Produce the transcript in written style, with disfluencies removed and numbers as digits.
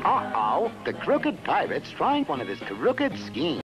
Uh-oh, the crooked pirate's trying one of his crooked schemes.